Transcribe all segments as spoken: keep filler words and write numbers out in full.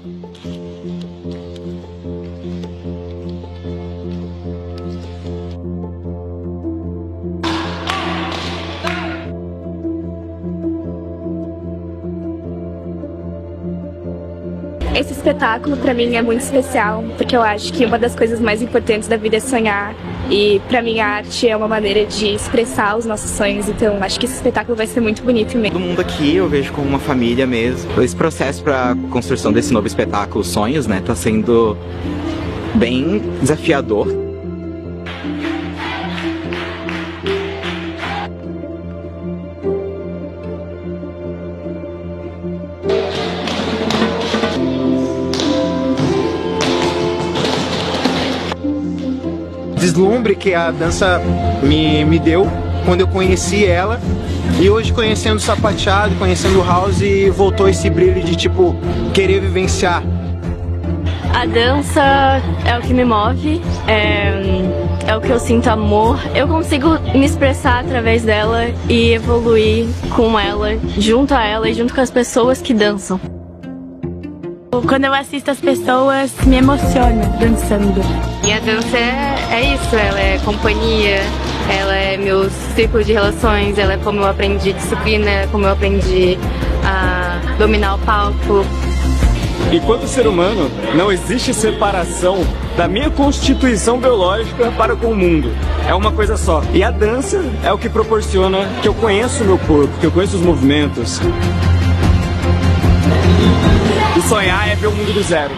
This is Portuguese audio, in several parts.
Esse espetáculo para mim é muito especial, porque eu acho que uma das coisas mais importantes da vida é sonhar. E para mim a arte é uma maneira de expressar os nossos sonhos, então acho que esse espetáculo vai ser muito bonito mesmo. Todo mundo aqui eu vejo como uma família mesmo. Esse processo para construção desse novo espetáculo Sonhos, né, tá sendo bem desafiador. Deslumbre que a dança me, me deu quando eu conheci ela, e hoje conhecendo o sapateado, conhecendo o house, voltou esse brilho de tipo querer vivenciar. A dança é o que me move, é, é o que eu sinto amor. Eu consigo me expressar através dela e evoluir com ela, junto a ela e junto com as pessoas que dançam. Quando eu assisto as pessoas, me emociono dançando. E a dança é, é isso, ela é companhia, ela é meu círculo de relações, ela é como eu aprendi disciplina, é como eu aprendi a dominar o palco. Enquanto ser humano, não existe separação da minha constituição biológica para com o mundo. É uma coisa só. E a dança é o que proporciona que eu conheço o meu corpo, que eu conheço os movimentos. E sonhar é ver o mundo do zero.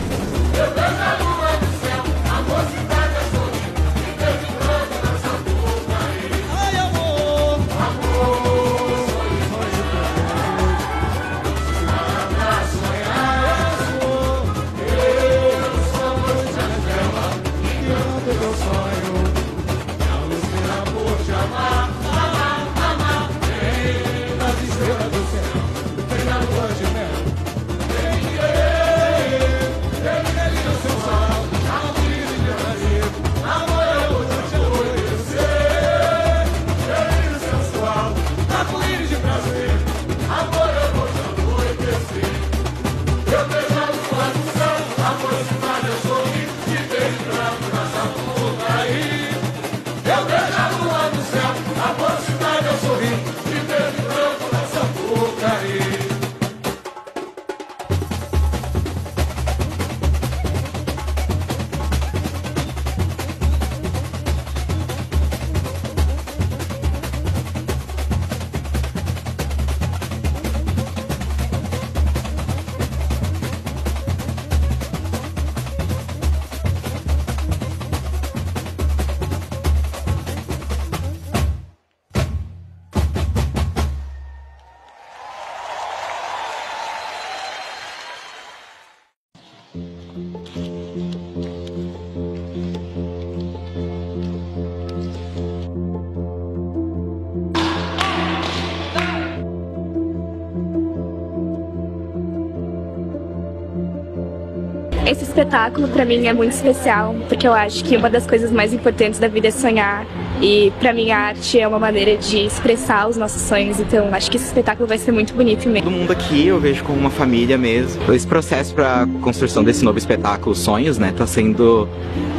Esse espetáculo para mim é muito especial, porque eu acho que uma das coisas mais importantes da vida é sonhar. E para mim a arte é uma maneira de expressar os nossos sonhos, então acho que esse espetáculo vai ser muito bonito mesmo. Todo mundo aqui eu vejo como uma família mesmo. Esse processo para construção desse novo espetáculo Sonhos, né, tá sendo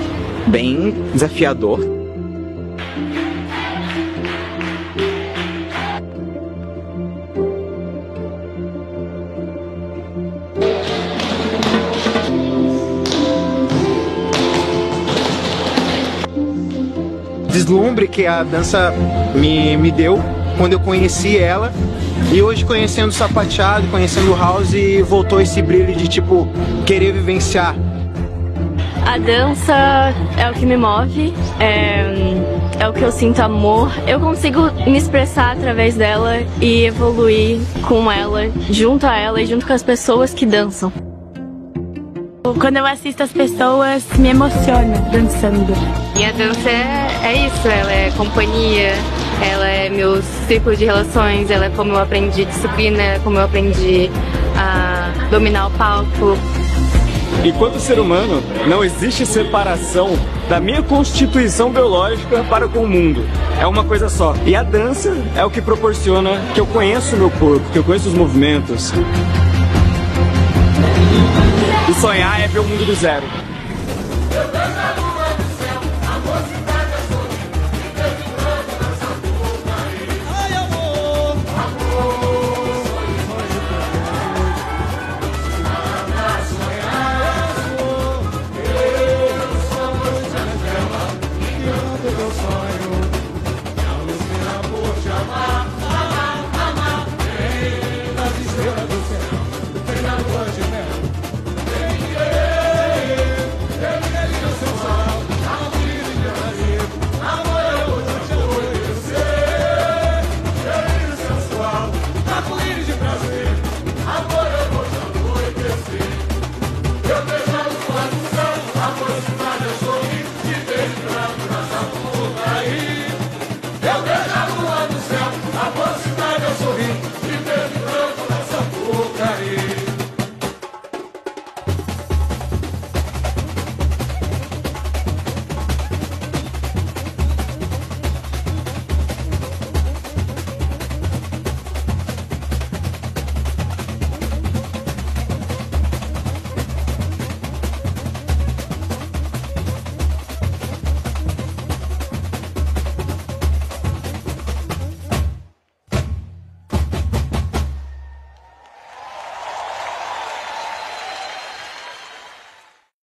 bem desafiador. Deslumbre que a dança me, me deu quando eu conheci ela, e hoje conhecendo o sapateado, conhecendo o house, voltou esse brilho de tipo querer vivenciar. A dança é o que me move, é, é o que eu sinto amor. Eu consigo me expressar através dela e evoluir com ela, junto a ela e junto com as pessoas que dançam. Quando eu assisto as pessoas, me emociono dançando. E a dança é, é isso, ela é companhia, ela é meu círculo de relações, ela é como eu aprendi disciplina, é como eu aprendi a dominar o palco. Enquanto ser humano, não existe separação da minha constituição biológica para com o mundo. É uma coisa só. E a dança é o que proporciona que eu conheço o meu corpo, que eu conheço os movimentos. E sonhar é ver o mundo do zero.